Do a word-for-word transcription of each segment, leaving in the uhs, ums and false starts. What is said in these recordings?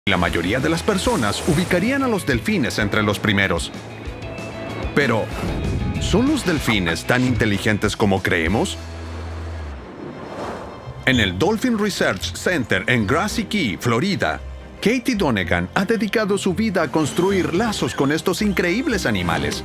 La mayoría de las personas ubicarían a los delfines entre los primeros. Pero, ¿son los delfines tan inteligentes como creemos? En el Dolphin Research Center en Grassy Key, Florida, Katie Donegan ha dedicado su vida a construir lazos con estos increíbles animales.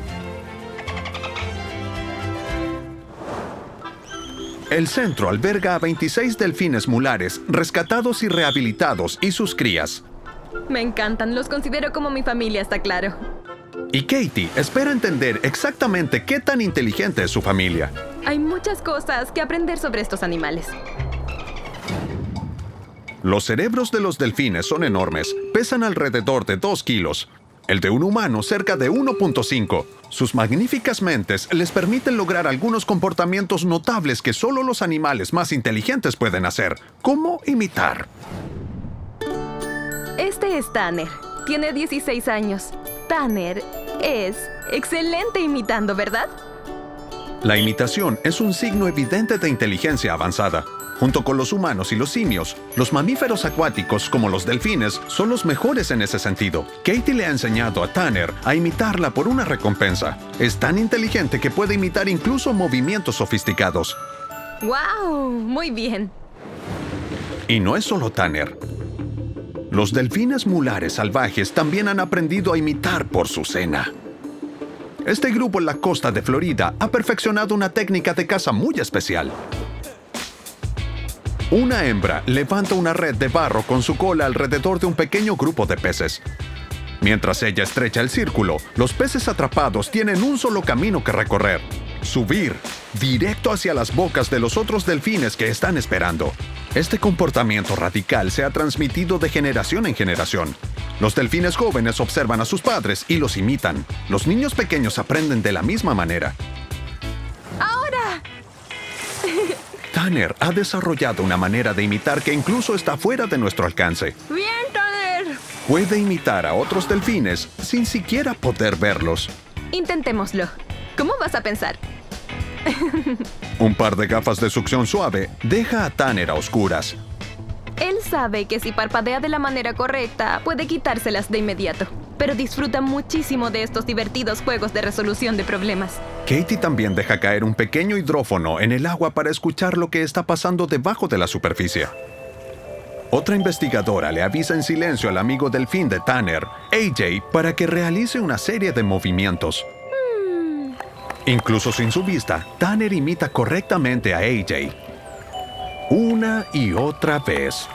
El centro alberga a veintiséis delfines mulares rescatados y rehabilitados y sus crías. Me encantan, los considero como mi familia, está claro. Y Katie espera entender exactamente qué tan inteligente es su familia. Hay muchas cosas que aprender sobre estos animales. Los cerebros de los delfines son enormes, pesan alrededor de dos kilos. El de un humano cerca de uno punto cinco. Sus magníficas mentes les permiten lograr algunos comportamientos notables que solo los animales más inteligentes pueden hacer, como imitar. Este es Tanner. Tiene dieciséis años. Tanner es excelente imitando, ¿verdad? La imitación es un signo evidente de inteligencia avanzada. Junto con los humanos y los simios, los mamíferos acuáticos como los delfines son los mejores en ese sentido. Katie le ha enseñado a Tanner a imitarla por una recompensa. Es tan inteligente que puede imitar incluso movimientos sofisticados. ¡Wow! Muy bien. Y no es solo Tanner. Los delfines mulares salvajes también han aprendido a imitar por su cena. Este grupo en la costa de Florida ha perfeccionado una técnica de caza muy especial. Una hembra levanta una red de barro con su cola alrededor de un pequeño grupo de peces. Mientras ella estrecha el círculo, los peces atrapados tienen un solo camino que recorrer: subir directo hacia las bocas de los otros delfines que están esperando. Este comportamiento radical se ha transmitido de generación en generación. Los delfines jóvenes observan a sus padres y los imitan. Los niños pequeños aprenden de la misma manera. ¡Ahora! Tanner ha desarrollado una manera de imitar que incluso está fuera de nuestro alcance. ¡Bien, Tanner! Puede imitar a otros delfines sin siquiera poder verlos. Intentémoslo. ¿Cómo vas a pensar? Un par de gafas de succión suave deja a Tanner a oscuras. Él sabe que si parpadea de la manera correcta, puede quitárselas de inmediato. Pero disfruta muchísimo de estos divertidos juegos de resolución de problemas. Katie también deja caer un pequeño hidrófono en el agua para escuchar lo que está pasando debajo de la superficie. Otra investigadora le avisa en silencio al amigo delfín de Tanner, A J, para que realice una serie de movimientos. Hmm. Incluso sin su vista, Tanner imita correctamente a A J. Una y otra vez.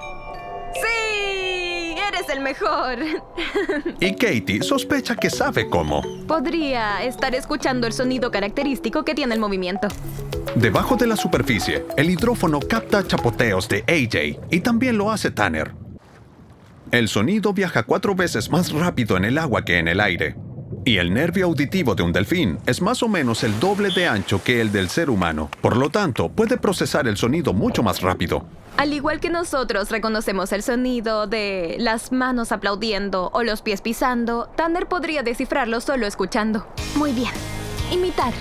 ¡Sí! ¡Eres el mejor! Y Katie sospecha que sabe cómo. Podría estar escuchando el sonido característico que tiene el movimiento. Debajo de la superficie, el hidrófono capta chapoteos de A J y también lo hace Tanner. El sonido viaja cuatro veces más rápido en el agua que en el aire. Y el nervio auditivo de un delfín es más o menos el doble de ancho que el del ser humano. Por lo tanto, puede procesar el sonido mucho más rápido. Al igual que nosotros reconocemos el sonido de las manos aplaudiendo o los pies pisando, Tanner podría descifrarlo solo escuchando. Muy bien. Imitar.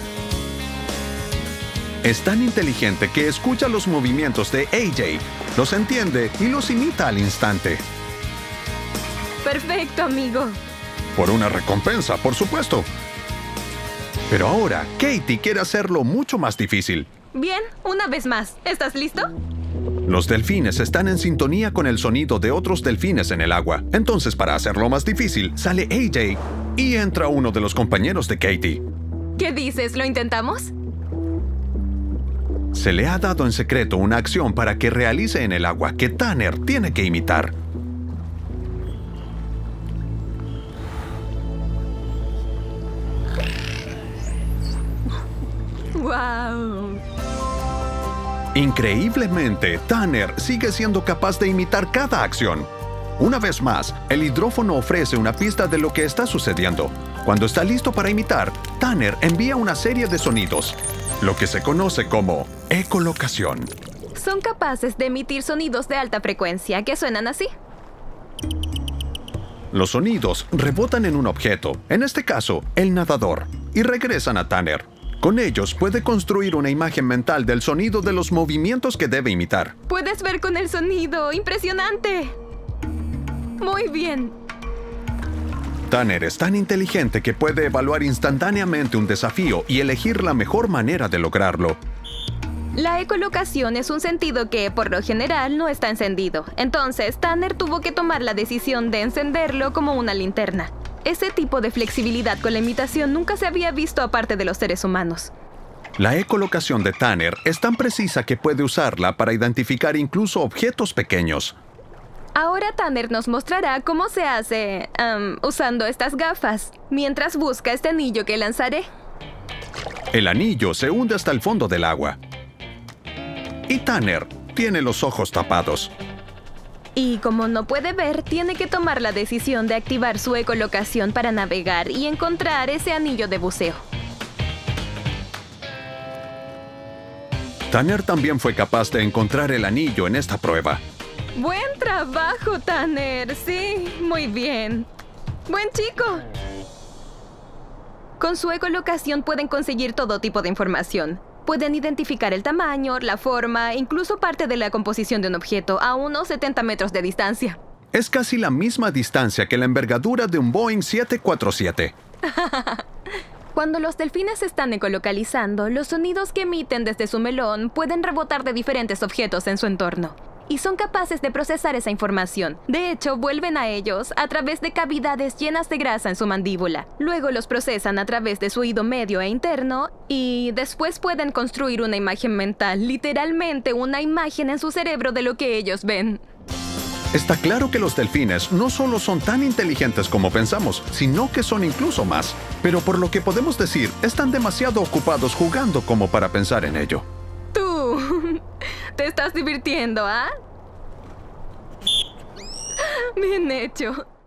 Es tan inteligente que escucha los movimientos de A J, los entiende y los imita al instante. Perfecto, amigo. Por una recompensa, por supuesto. Pero ahora, Katie quiere hacerlo mucho más difícil. Bien, una vez más. ¿Estás listo? Los delfines están en sintonía con el sonido de otros delfines en el agua. Entonces, para hacerlo más difícil, sale A J y entra uno de los compañeros de Katie. ¿Qué dices? ¿Lo intentamos? Se le ha dado en secreto una acción para que realice en el agua que Tanner tiene que imitar. ¡Wow! Increíblemente, Tanner sigue siendo capaz de imitar cada acción. Una vez más, el hidrófono ofrece una pista de lo que está sucediendo. Cuando está listo para imitar, Tanner envía una serie de sonidos, lo que se conoce como ecolocación. Son capaces de emitir sonidos de alta frecuencia que suenan así. Los sonidos rebotan en un objeto, en este caso, el nadador, y regresan a Tanner. Con ellos puede construir una imagen mental del sonido de los movimientos que debe imitar. Puedes ver con el sonido. ¡Impresionante! Muy bien. Tanner es tan inteligente que puede evaluar instantáneamente un desafío y elegir la mejor manera de lograrlo. La ecolocación es un sentido que, por lo general, no está encendido. Entonces, Tanner tuvo que tomar la decisión de encenderlo como una linterna. Ese tipo de flexibilidad con la imitación nunca se había visto aparte de los seres humanos. La ecolocación de Tanner es tan precisa que puede usarla para identificar incluso objetos pequeños. Ahora Tanner nos mostrará cómo se hace um, usando estas gafas, mientras busca este anillo que lanzaré. El anillo se hunde hasta el fondo del agua. Y Tanner tiene los ojos tapados. Y como no puede ver, tiene que tomar la decisión de activar su ecolocación para navegar y encontrar ese anillo de buceo. Tanner también fue capaz de encontrar el anillo en esta prueba. ¡Buen trabajo, Tanner! Sí, muy bien. ¡Buen chico! Con su ecolocación pueden conseguir todo tipo de información. Pueden identificar el tamaño, la forma, incluso parte de la composición de un objeto a unos setenta metros de distancia. Es casi la misma distancia que la envergadura de un Boeing siete cuatro siete. Cuando los delfines se están ecolocalizando, los sonidos que emiten desde su melón pueden rebotar de diferentes objetos en su entorno. Y son capaces de procesar esa información. De hecho, vuelven a ellos a través de cavidades llenas de grasa en su mandíbula. Luego los procesan a través de su oído medio e interno y después pueden construir una imagen mental, literalmente una imagen en su cerebro de lo que ellos ven. Está claro que los delfines no solo son tan inteligentes como pensamos, sino que son incluso más. Pero por lo que podemos decir, están demasiado ocupados jugando como para pensar en ello. Tú, te estás divirtiendo, ¿ah? Bien hecho.